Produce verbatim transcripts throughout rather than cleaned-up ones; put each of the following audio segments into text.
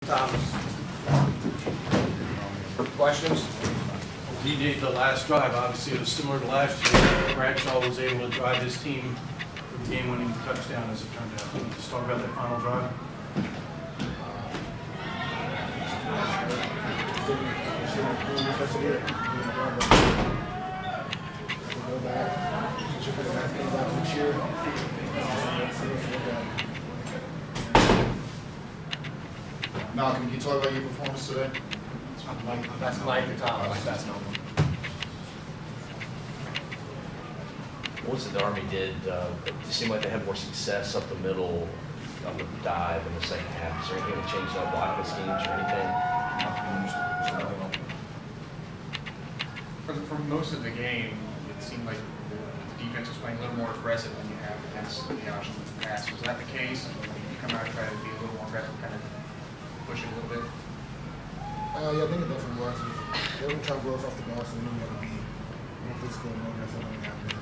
Thomas. Questions? D J, the last drive, obviously it was similar to last year. Bradshaw was able to drive his team for the game-winning touchdown, as it turned out. Can you just talk about that final drive? Malcolm, can you talk about your performance today? Mike, that's Mike Thomas. Mike, that's Malcolm. Once the Army did, uh, it seemed like they had more success up the middle on the dive in the second half. Is there anything that changed on blocking schemes or anything? For, for most of the game, it seemed like the defense was playing a little more aggressive than you have against the option pass. Was that the case? And when you come out and try to be a little more aggressive, kind of push it a little bit? Uh, yeah, I think it definitely was. They were trying to blow us off the ball, so we knew we had to be more physical and more aggressive than we have been.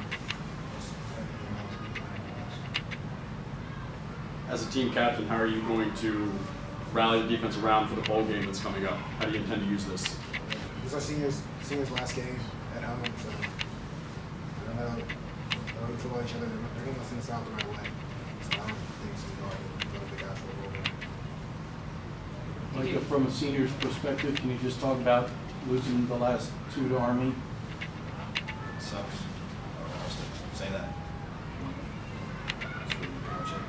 As a team captain, how are you going to rally the defense around for the bowl game that's coming up? How do you intend to use this? This is our seniors, seniors' last game at home, so I don't know. I don't know about each other. They're going to send us out the right way. So I don't think it's going to be a big ask for a little bit. Like, from a senior's perspective, can you just talk about losing the last two to Army? It sucks. I don't know how else to say that. That's pretty much it.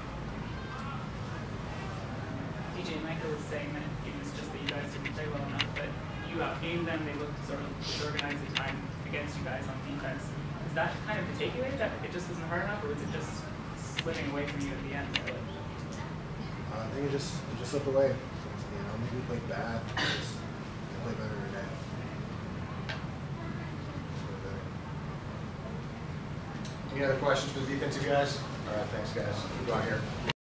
D J Michael was saying that it was just that you guys didn't play well enough, but you outgained them. They looked sort of disorganized at time against you guys on defense. Is that kind of the takeaway, that it just wasn't hard enough, or was it just slipping away from you at the end? Really? Uh, I think it just, it just slipped away. You know, maybe we played bad. We just we play better every day. Any other questions for the defensive guys? All right, thanks, guys. Go on here.